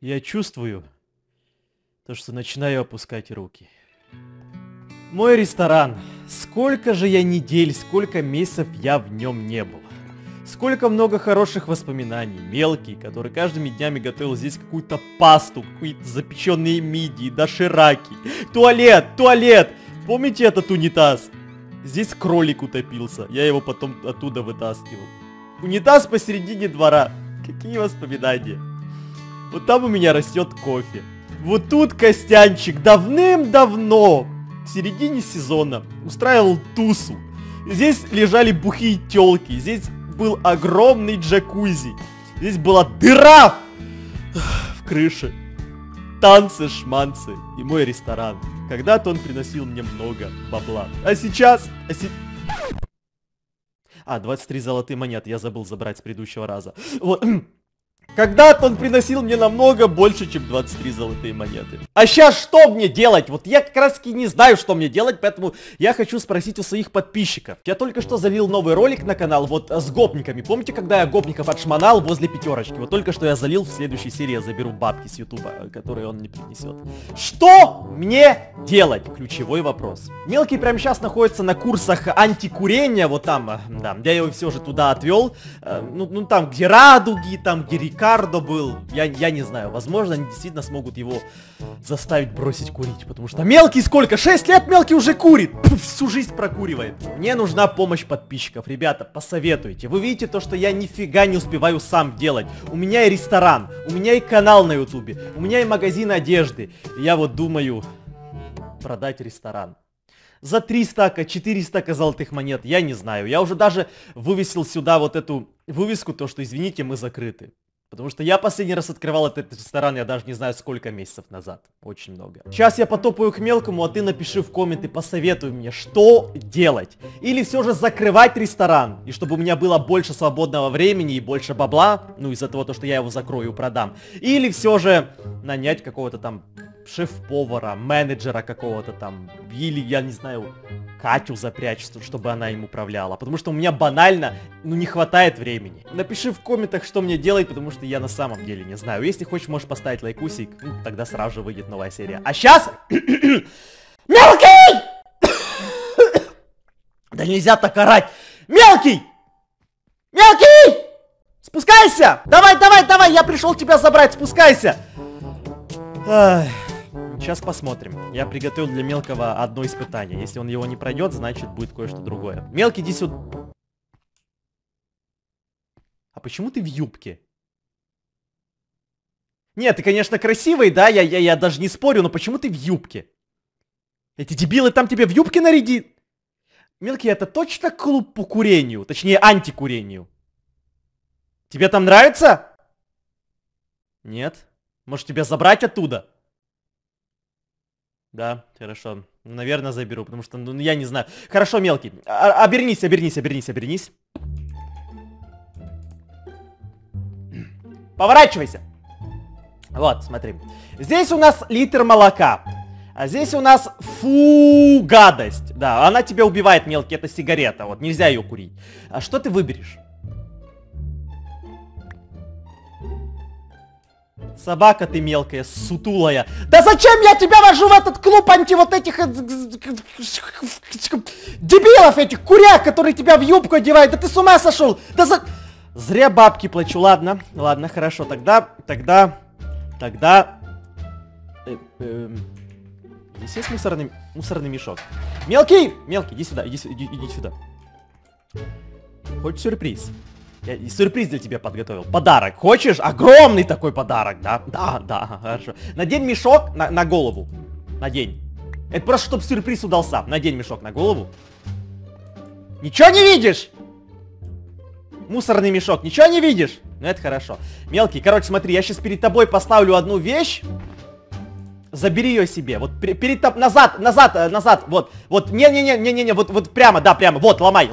Я чувствую то, что начинаю опускать руки. Мой ресторан. Сколько же я недель, сколько месяцев я в нем не был. Сколько много хороших воспоминаний. Мелкий, который каждыми днями готовил здесь какую-то пасту, какие-то запеченные мидии, дошираки. Туалет, туалет! Помните этот унитаз? Здесь кролик утопился. Я его потом оттуда вытаскивал. Унитаз посередине двора. Какие воспоминания. Вот там у меня растет кофе. Вот тут Костянчик давным-давно, в середине сезона, устраивал тусу. Здесь лежали бухие тёлки. Здесь был огромный джакузи. Здесь была дыра в крыше. Танцы, шманцы и мой ресторан. Когда-то он приносил мне много бабла. А сейчас... 23 золотые монеты. Я забыл забрать с предыдущего раза. Вот. Когда-то он приносил мне намного больше, чем 23 золотые монеты. А сейчас что мне делать? Вот я как раз таки не знаю, что мне делать, поэтому я хочу спросить у своих подписчиков. Я только что залил новый ролик на канал, вот с гопниками. Помните, когда я гопников отшмонал возле пятерочки? Вот только что я залил, в следующей серии я заберу бабки с ютуба, которые он мне принесет. Что мне делать? Ключевой вопрос. Мелкий прямо сейчас находится на курсах антикурения, вот там, да, я его все же туда отвел. Ну там, где радуги, там, где Рикардо был, я не знаю, возможно, они действительно смогут его заставить бросить курить, потому что Мелкий сколько? 6 лет Мелкий уже курит, всю жизнь прокуривает. Мне нужна помощь подписчиков, ребята, посоветуйте. Вы видите то, что я нифига не успеваю сам делать. У меня и ресторан, у меня и канал на ютубе, у меня и магазин одежды. Я вот думаю продать ресторан. За 3 стака, 4 стака золотых монет, я не знаю. Я уже даже вывесил сюда вот эту вывеску, то что, извините, мы закрыты. Потому что я последний раз открывал этот ресторан, я даже не знаю сколько месяцев назад. Очень много. Сейчас я потопаю к Мелкому, а ты напиши в комменты, посоветуй мне, что делать. Или все же закрывать ресторан, и чтобы у меня было больше свободного времени и больше бабла, ну из-за того, что я его закрою и продам. Или все же нанять какого-то там шеф-повара, менеджера какого-то там, или, я не знаю, Катю запрячь, чтобы она им управляла. Потому что у меня банально, ну, не хватает времени. Напиши в комментах, что мне делать, потому что я на самом деле не знаю. Если хочешь, можешь поставить лайкусик, ну, тогда сразу же выйдет новая серия. А сейчас... Мелкий! Да нельзя так орать! Мелкий! Мелкий! Спускайся! Давай, давай, давай, я пришел тебя забрать, спускайся! Ай... Сейчас посмотрим. Я приготовил для Мелкого одно испытание. Если он его не пройдет, значит будет кое-что другое. Мелкий, иди сюда. А почему ты в юбке? Нет, ты, конечно, красивый, да? Я даже не спорю, но почему ты в юбке? Эти дебилы там тебе в юбке нарядит? Мелкий, это точно клуб по курению? Точнее, антикурению. Тебе там нравится? Нет? Может, тебя забрать оттуда? Да, хорошо. Наверное, заберу, потому что, ну, я не знаю. Хорошо, Мелкий. Обернись, обернись, обернись, обернись. Поворачивайся. Вот, смотри. Здесь у нас литр молока. А здесь у нас, фу, гадость. Да, она тебя убивает, Мелкий, это сигарета. Вот, нельзя ее курить. А что ты выберешь? Собака ты мелкая, сутулая. Да зачем я тебя вожу в этот клуб вот этих дебилов, этих куряк, которые тебя в юбку одевают? Да ты с ума сошел? Да зря бабки плачу, ладно, ладно, хорошо, тогда... Здесь есть мусорный мешок. Мелкий, иди сюда, иди сюда. Хочешь сюрприз? Я сюрприз для тебя подготовил. Подарок. Хочешь? Огромный такой подарок, да? Да, хорошо. Надень мешок на голову. Надень. Это просто, чтобы сюрприз удался. Надень мешок на голову. Ничего не видишь? Мусорный мешок. Ничего не видишь? Ну, это хорошо. Мелкий, короче, смотри, я сейчас перед тобой поставлю одну вещь. Забери ее себе. Вот перед тобой. Назад. Вот. Не. Вот прямо, да, прямо. Вот, ломай.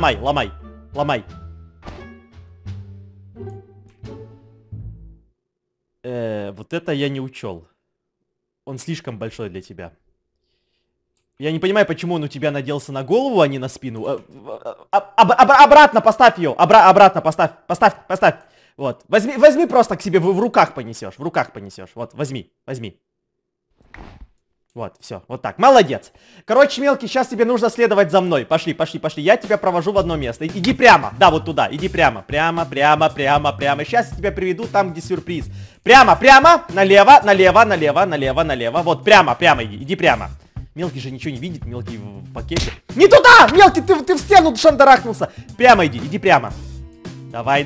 Вот это я не учел. Он слишком большой для тебя. Я не понимаю, почему он у тебя наделся на голову, а не на спину. Обратно поставь ее. Обратно поставь. Вот, возьми просто к себе, в руках понесешь, Вот, возьми. Вот, все, вот так, молодец. Короче, мелкий, сейчас тебе нужно следовать за мной. Пошли. Я тебя провожу в одно место. Иди прямо, да, вот туда, иди прямо. Прямо. Сейчас я тебя приведу там, где сюрприз. Прямо, налево. Вот, прямо, иди прямо. Мелкий же ничего не видит, мелкий в пакете. Не туда, мелкий, ты в стену шандарахнулся. Прямо иди прямо. Давай.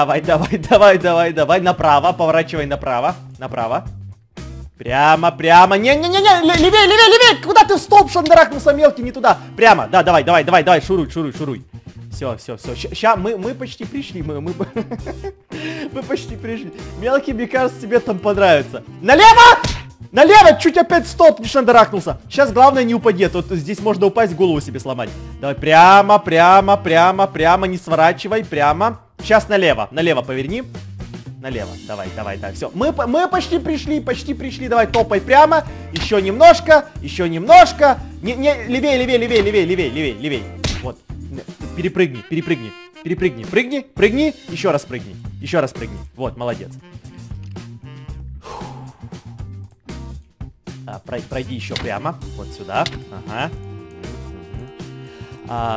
Направо, поворачивай направо. Прямо. Левее. Куда ты в столб шандарахнулся, мелкий, не туда. Прямо, да, давай, шуруй. Все. Сейчас мы почти пришли, мы почти пришли. Мелкий, мне кажется, тебе там понравится. Налево, чуть опять в столб не шандарахнулся. Сейчас главное не упади, тут здесь можно упасть, голову себе сломать. Давай, прямо, не сворачивай, прямо. Сейчас налево поверни. Налево, давай, все. Мы почти пришли, давай, топай прямо. Еще немножко. Левее. Вот, перепрыгни. Прыгни, еще раз прыгни. Вот, молодец. Пройди еще прямо, вот сюда. Ага.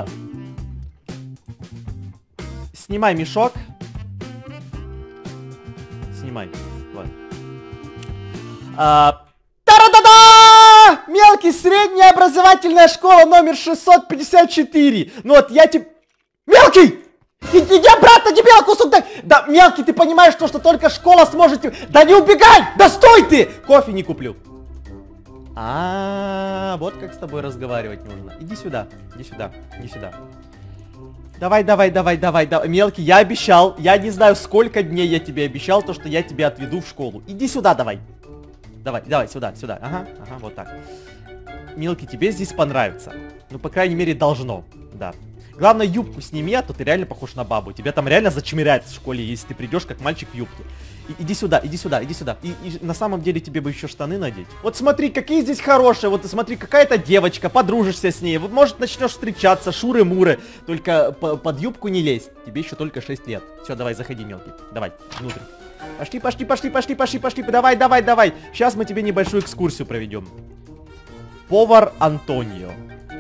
Снимай мешок. Вот. Та-да-да-да! Мелкий, средняя образовательная школа номер 654. Ну вот я тебе... Мелкий! Иди обратно, дебила, кусок дай! Да, мелкий, ты понимаешь, что только школа сможет... Да не убегай! Да стой ты! Кофе не куплю. Вот как с тобой разговаривать нужно. Иди сюда. Давай. Мелкий, я обещал. Я не знаю, сколько дней я тебе обещал, то, что я тебя отведу в школу. Иди сюда, давай. Давай, сюда. Ага, вот так. Мелкий, тебе здесь понравится. Ну, по крайней мере, должно. Да. Главное, юбку сними, а то ты реально похож на бабу. Тебя там реально зачмиряют в школе, если ты придешь как мальчик в юбке. Иди сюда. И на самом деле тебе бы еще штаны надеть. Вот смотри, какие здесь хорошие. Вот смотри, какая-то девочка, подружишься с ней. Вот, может, начнешь встречаться, шуры-муры. Только под юбку не лезь. Тебе еще только 6 лет. Все, давай, заходи, мелкий. Давай, внутрь. Пошли. Давай. Сейчас мы тебе небольшую экскурсию проведем. Повар Антонио.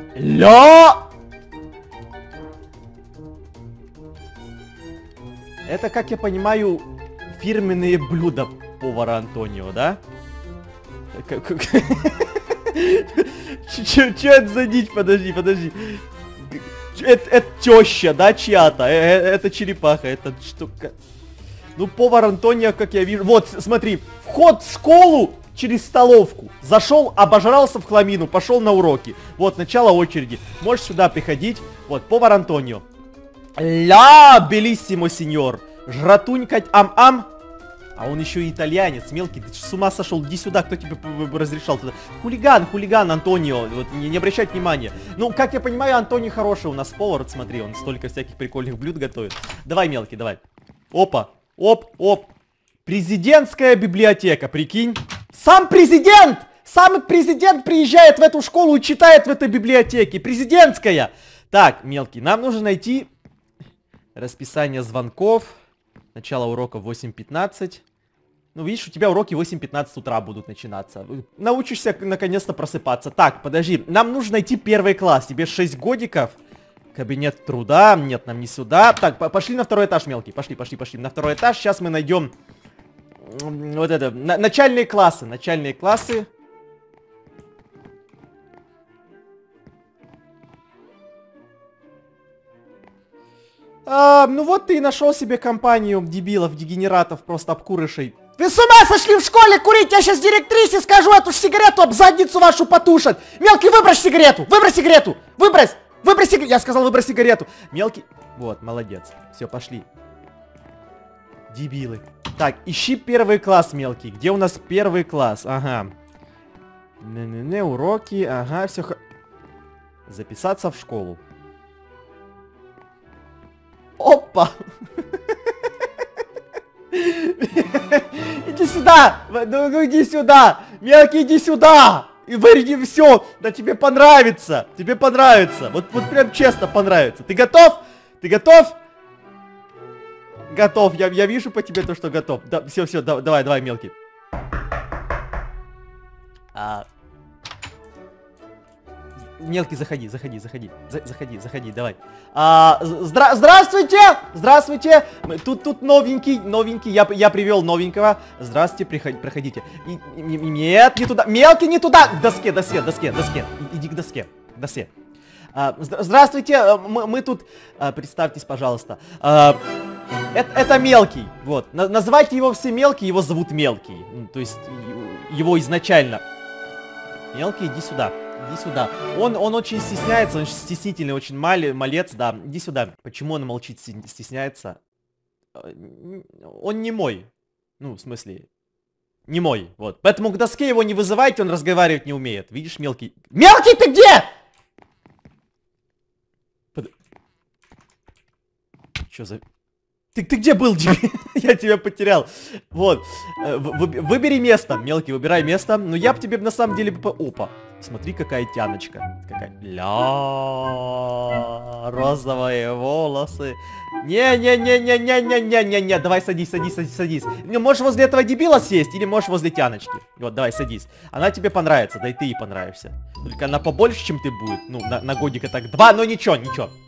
Это, как я понимаю, фирменные блюда повара Антонио, да? Че это за дичь? Подожди. Это теща, да, чья-то? Это черепаха, это штука. Ну, повар Антонио, как я вижу... Вот, смотри, вход в школу через столовку. Зашел, обожрался в хламину, пошел на уроки. Вот, начало очереди. Можешь сюда приходить. Вот, повар Антонио. Ля, белиссимо, сеньор. Жратунькать ам-ам. А он еще и итальянец, мелкий. Ты с ума сошел? Иди сюда, кто тебе разрешал туда? Хулиган Антонио. Вот, не обращать внимания. Ну, как я понимаю, Антонио хороший у нас повар. Вот смотри, он столько всяких прикольных блюд готовит. Давай, мелкий, давай. Опа. Оп. Президентская библиотека, прикинь. Сам президент приезжает в эту школу и читает в этой библиотеке. Президентская. Так, мелкий, нам нужно найти расписание звонков. Начало урока в 8:15. Ну, видишь, у тебя уроки в 8:15 утра будут начинаться. Научишься наконец-то просыпаться. Так, подожди, нам нужно найти первый класс. Тебе 6 годиков. Кабинет труда. Нет, нам не сюда. Так, пошли на второй этаж, мелкий. Пошли. На второй этаж. Сейчас мы найдем вот это. Начальные классы. Ну вот ты и нашел себе компанию дебилов, дегенератов, просто обкурышей. Вы с ума сошли в школе курить? Я сейчас директрисе скажу, эту сигарету об задницу вашу потушат. Мелкий, выбрось сигарету. Выбрось сигарету. Я сказал, выбрось сигарету. Мелкий. Вот, молодец. Все, пошли. Дебилы. Так, ищи первый класс, мелкий. Где у нас первый класс? Ага. Уроки. Ага, все. Записаться в школу. Опа! Иди сюда! Ну иди сюда! Мелкий, иди сюда! И вырежи все! Да тебе понравится! Вот прям честно понравится. Ты готов? готов. Я вижу по тебе то, что готов. Да, все, давай, мелкий. Мелкий, заходи, давай. Здравствуйте! Здравствуйте! Тут новенький, я привел новенького. Здравствуйте, проходите. Нет, не туда. Мелкий, не туда! К доске. Иди к доске. Здравствуйте, мы тут... Представьтесь, пожалуйста. Это Мелкий, вот. Называйте его все Мелкий, его зовут Мелкий. То есть, его изначально. Мелкий, иди сюда. Он очень стесняется, он стеснительный, очень малец, да. Иди сюда. Почему он молчит, стесняется? Он не мой. Ну, в смысле, не мой, вот. Поэтому к доске его не вызывайте, он разговаривать не умеет. Видишь, Мелкий? Мелкий, ты где? Чё за... Ты где был, дебил? Я тебя потерял. Вот. Выбери место. Мелкий, выбирай место. Ну, я бы тебе на самом деле... Опа. Смотри, какая тяночка. Ля, розовые волосы. Не. Давай садись. Можешь возле этого дебила сесть, или можешь возле тяночки. Вот, давай, садись. Она тебе понравится, да и ты ей понравишься. Только она побольше, чем ты будет. Ну, на годика так 2, но ничего.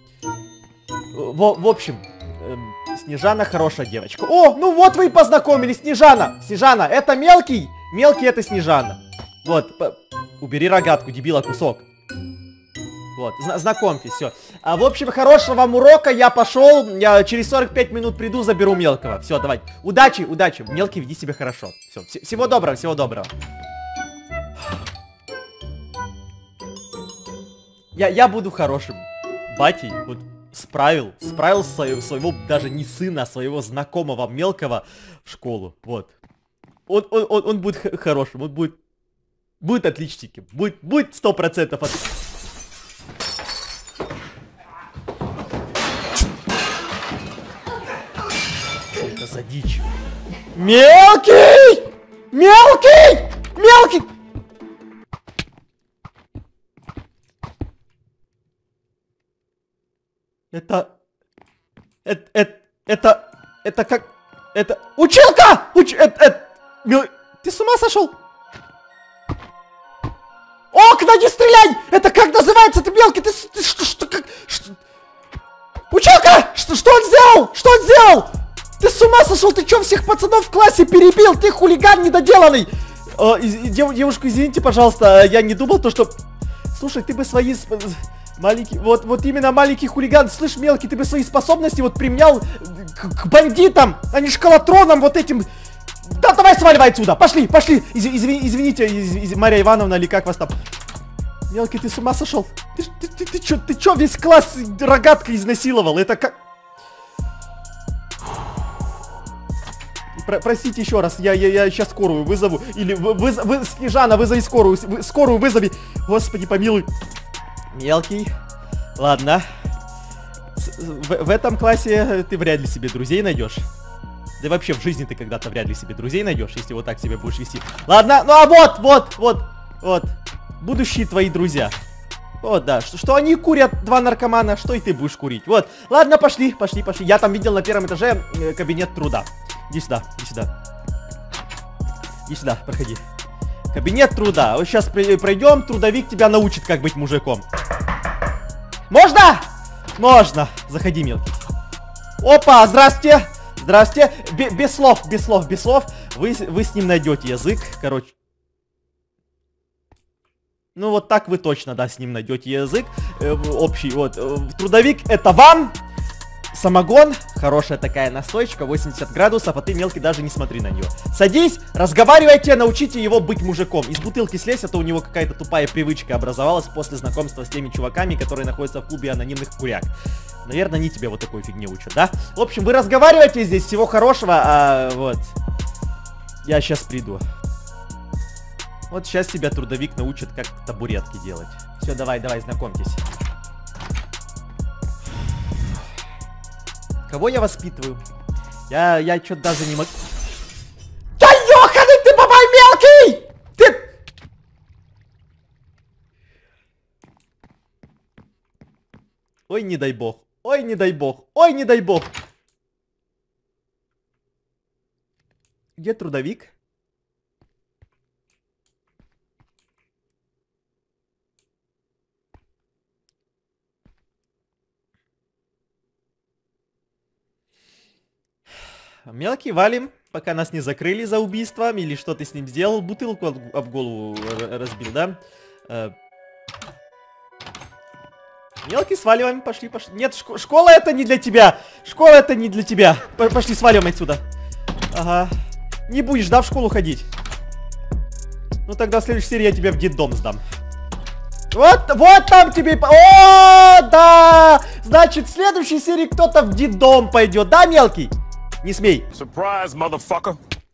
В общем... Снежана хорошая девочка. О, ну вот вы и познакомились, Снежана, это Мелкий. Мелкий это Снежана. Вот, убери рогатку, дебила, кусок. Вот, знакомьтесь, все. В общем, хорошего вам урока, я пошел. Я через 45 минут приду, заберу Мелкого. Все, давай. Удачи. Мелкий, веди себя хорошо. Все, всего доброго. Я буду хорошим батей, вот. Справил своего, даже не сына, а своего знакомого Мелкого в школу, вот. Он будет хорошим, он будет отличником, будет 100% Что это за дичь? Мелкий! Это как... Это... Училка! Ты с ума сошел? Окна, не стреляй! Это как называется? Ты Мелкий, ты что, как... Училка! Что он сделал? Ты с ума сошел? Ты чё всех пацанов в классе перебил? Ты хулиган недоделанный! Девушка, извините, пожалуйста, я не думал то, что... Слушай, ты бы свои... Маленький, вот именно маленький хулиган, слышь, Мелкий, ты бы свои способности вот применял к бандитам, а не школотронам вот этим. Да, давай сваливай отсюда, пошли, извините, Марья Ивановна, или как вас там. Мелкий, ты с ума сошел? Ты чё весь класс рогаткой изнасиловал, это как... Простите еще раз, я сейчас скорую вызову, или Снежана, вызови скорую вызови, господи помилуй. Мелкий. Ладно. В этом классе ты вряд ли себе друзей найдешь. Да и вообще в жизни ты когда-то вряд ли себе друзей найдешь, если вот так себя будешь вести. Ладно, ну а вот. Будущие твои друзья. Вот, да. Что они курят, 2 наркомана, что и ты будешь курить. Вот. Ладно, пошли. Я там видел на 1-м этаже кабинет труда. Иди сюда, проходи. Кабинет труда. Вот сейчас пройдем, трудовик тебя научит, как быть мужиком. Можно? Можно. Заходи, Мелкий. Опа, здравствуйте. Без слов. Вы с ним найдете язык, короче. Ну вот так вы точно, да, с ним найдете язык. Общий, вот. Трудовик это вам. Самогон, хорошая такая настойка, 80 градусов, а ты, Мелкий, даже не смотри на нее. Садись, разговаривайте, научите его быть мужиком. Из бутылки слезь, а то у него какая-то тупая привычка образовалась после знакомства с теми чуваками, которые находятся в клубе анонимных куряк. Наверное, они тебе вот такой фигне учат, да? В общем, вы разговариваете здесь, всего хорошего, вот. Я сейчас приду. Вот сейчас тебя трудовик научит, как табуретки делать. Все, давай, знакомьтесь. Кого я воспитываю? Я что-то даже не могу... Да ёханый ты, бабай, Мелкий! Ты... Ой, не дай бог. Где трудовик? Мелкий, валим, пока нас не закрыли за убийством. Или что ты с ним сделал? Бутылку об голову разбил, да? Мелкий, сваливаем, пошли. Нет, школа это не для тебя. Школа это не для тебя. Пошли, сваливаем отсюда. Ага. Не будешь, да, в школу ходить? Ну тогда в следующей серии я тебя в детдом сдам. Вот там тебе... О, да! Значит, в следующей серии кто-то в детдом пойдет, да, Мелкий? Не смей. Surprise, motherfucker.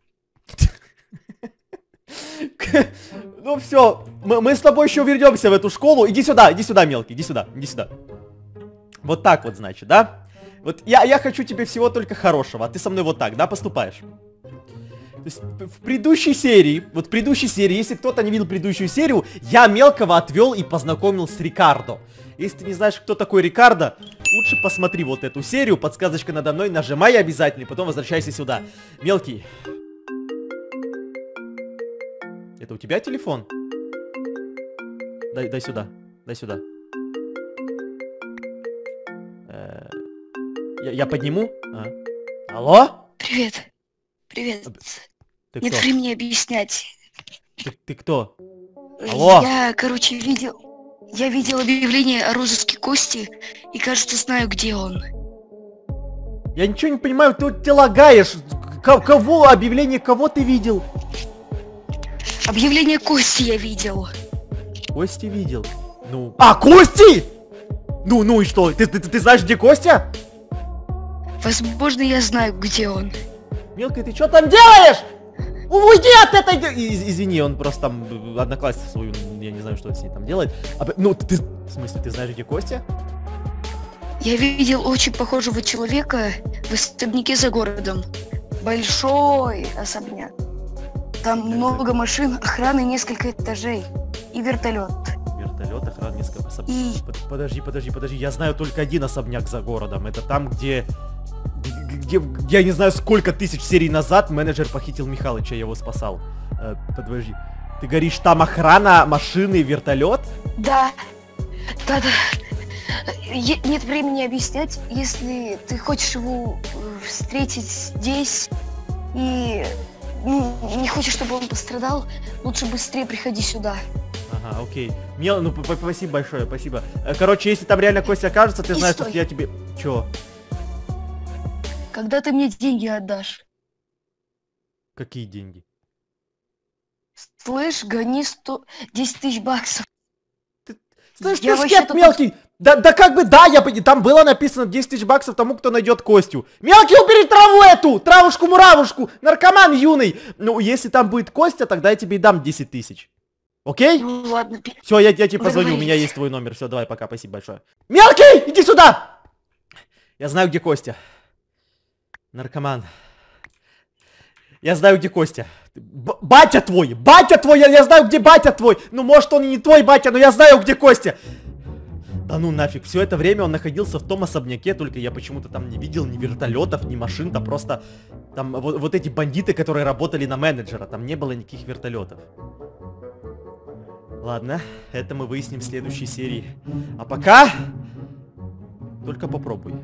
Ну все, мы с тобой еще вернемся в эту школу. Иди сюда, Мелкий, иди сюда. Вот так вот, значит, да? Вот я хочу тебе всего только хорошего, а ты со мной вот так, да, поступаешь? То есть в предыдущей серии, если кто-то не видел предыдущую серию, я Мелкого отвел и познакомил с Рикардо. Если ты не знаешь, кто такой Рикардо, лучше посмотри вот эту серию, подсказочка надо мной, нажимай обязательно, и потом возвращайся сюда. Мелкий. Это у тебя телефон? Дай сюда. Я подниму? Алло? Привет. Ты Нет кто? времени объяснять. Ты кто? Алло? Я, короче, Я видел объявление о розыске Кости и, кажется, знаю, где он. Я ничего не понимаю, ты лагаешь. Кого? Объявление кого ты видел? Объявление Кости я видел. Кости видел? Ну... Кости! Ну и что? Ты знаешь, где Костя? Возможно, я знаю, где он. Мелкий, ты что там делаешь? Уйди от этой... Извини, он просто там одноклассницу свою, я не знаю, что он с ней там делает. Ну, в смысле, ты знаешь, где Костя? Я видел очень похожего человека в особняке за городом. Большой особняк. Там много машин, охраны несколько этажей и вертолет. Вертолет, охрана несколько особняков. Подожди, я знаю только один особняк за городом. Это там, где я не знаю, сколько тысяч серий назад менеджер похитил Михалыча, я его спасал. Подожди. Ты говоришь, там охрана, машины, вертолет? Да. Нет времени объяснять. Если ты хочешь его встретить здесь и не хочешь, чтобы он пострадал, лучше быстрее приходи сюда. Ага, окей. Ну, спасибо большое, спасибо. Короче, если там реально Костя окажется, ты знаешь, что я тебе... Чё? Когда ты мне деньги отдашь? Какие деньги? Слышь, гони 10 тысяч баксов. Слышь, ты шкет мелкий! Да как бы да, там было написано 10 тысяч баксов тому, кто найдет Костю. Мелкий, убери траву эту! Травушку-муравушку! Наркоман юный! Ну, если там будет Костя, тогда я тебе и дам 10 тысяч. Окей? Ну ладно. Все, я тебе позвоню, у меня есть твой номер. Все, давай, пока, спасибо большое. Мелкий, иди сюда! Я знаю, где Костя. Наркоман. Я знаю, где Костя. Батя твой, я знаю, где батя твой. Ну, может, он и не твой батя, но я знаю, где Костя. Да ну нафиг, все это время он находился в том особняке, только я почему-то там не видел ни вертолетов, ни машин, там просто... Там вот эти бандиты, которые работали на менеджера, там не было никаких вертолетов. Ладно, это мы выясним в следующей серии. А пока... Только попробуй.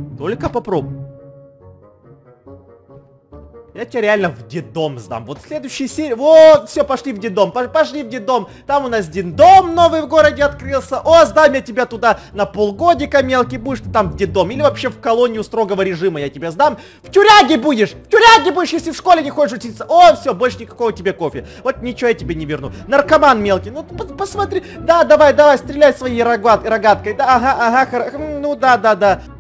Я тебя реально в детдом сдам. Вот в следующей серии... Вот, все, пошли в детдом. Пошли в детдом. Там у нас детдом новый в городе открылся. О, сдам я тебя туда на полгодика, мелкий. Будешь ты там в детдом. Или вообще в колонию строгого режима я тебя сдам. В тюряге будешь, если в школе не хочешь учиться. О, все, больше никакого тебе кофе. Вот ничего я тебе не верну. Наркоман мелкий. Ну, посмотри. Да, давай, стреляй своей рогаткой. Да, ага, ну да.